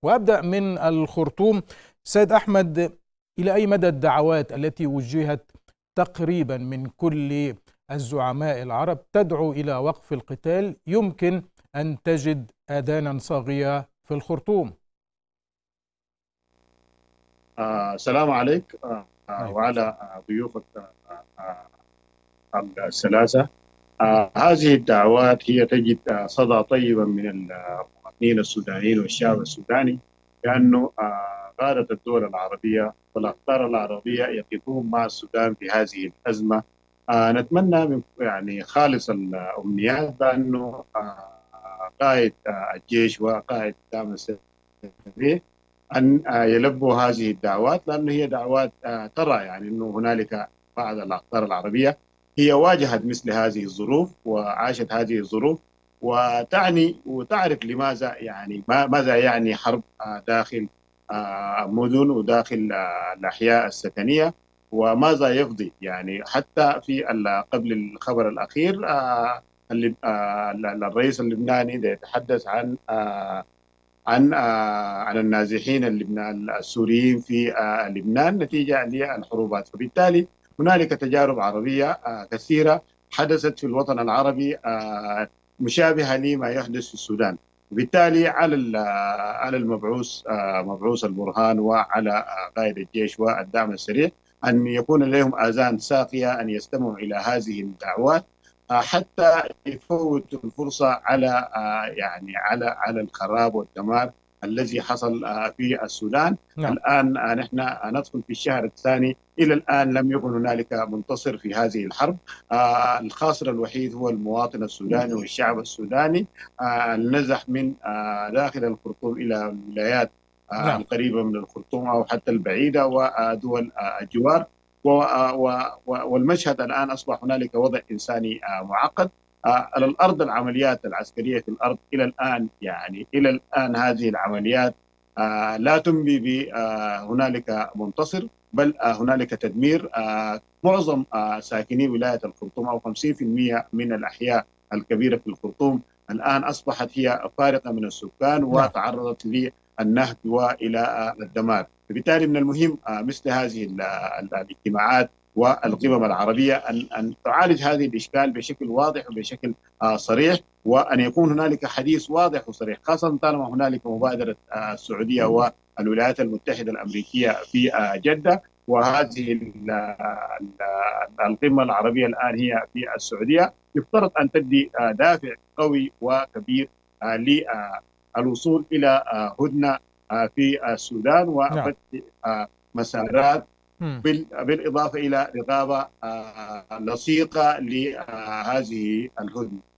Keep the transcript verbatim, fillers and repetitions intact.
وأبدأ من الخرطوم. سيد أحمد، إلى أي مدى الدعوات التي وجهت تقريبا من كل الزعماء العرب تدعو إلى وقف القتال يمكن أن تجد آذانا صاغية في الخرطوم؟ آه السلام عليك آه آه، عليكم وعلى السلام. آه، ضيوفك آه آه، الثلاثة. آه هذه الدعوات هي تجد آه، صدى طيبا من المواطنين السودانيين والشعب السوداني، لأنه آه غارت الدول العربية والأقطار العربية يقفون مع السودان في هذه الأزمة. آه نتمنى من يعني خالص الأمنيات بأنه آه قائد آه الجيش وقائد الدعم السريع أن آه، يلبوا هذه الدعوات، لأنه هي دعوات آه، ترى يعني أنه هنالك بعض الأقطار العربية هي واجهت مثل هذه الظروف وعاشت هذه الظروف، وتعني وتعرف لماذا يعني ما ماذا يعني حرب آه، داخل آه، مدن وداخل آه، الأحياء السكنية، وماذا يفضي. يعني حتى في ال- قبل الخبر الأخير آه، اللي- آه، الرئيس اللبناني ده يتحدث عن آه، عن آه، عن النازحين اللبنان السوريين في آه، لبنان نتيجة للحروبات. فبالتالي هنالك تجارب عربية آه، كثيرة حدثت في الوطن العربي آه، مشابهة لما يحدث في السودان. وبالتالي على ال- آه، على المبعوث آه، مبعوث البرهان وعلى آه، قائد الجيش والدعم السريع أن يكون لديهم آذان ساقية، أن يستمعوا إلى هذه الدعوات آه، حتى يفوتوا الفرصة على آه، يعني على على الخراب والدمار الذي حصل آه، في السودان. نعم. الآن آه، نحن ندخل في الشهر الثاني، إلى الآن لم يكن هنالك منتصر في هذه الحرب. آه، الخاسر الوحيد هو المواطن السوداني والشعب السوداني. آه، النزح من آه، داخل الخرطوم إلى الولايات آه، نعم. القريبة من الخرطوم أو حتى البعيدة ودول آه، الجوار. والمشهد الآن أصبح هنالك وضع إنساني آه، معقد. آه، على الأرض العمليات العسكرية في الأرض إلى الآن يعني إلى الآن هذه العمليات آه، لا تنبي بهنالك منتصر، بل آه، هنالك تدمير. آه، معظم آه، ساكني ولاية الخرطوم أو خمسين بالمئة من الأحياء الكبيرة في الخرطوم الآن أصبحت هي فارقة من السكان نعم. وتعرضت للنهب وإلى آه، الدمار. بالتالي من المهم آه، مثل هذه ال- ال- الاجتماعات والقمم العربية أن أن تعالج هذه الإشكال بشكل واضح وبشكل آه، صريح، وأن يكون هنالك حديث واضح وصريح، خاصة طالما هنالك مبادرة آه، السعودية والولايات المتحدة الأمريكية في آه، جدة، وهذه ال- ال- القمة العربية الآن هي في السعودية. يفترض أن تدي آه، دافع قوي وكبير آه، للوصول إلى آه، هدنة آه، في السودان نعم. وفتح آه، مسارات، مم. بال- بالإضافة إلى رقابة آه، لصيقة لهذه الهدنة.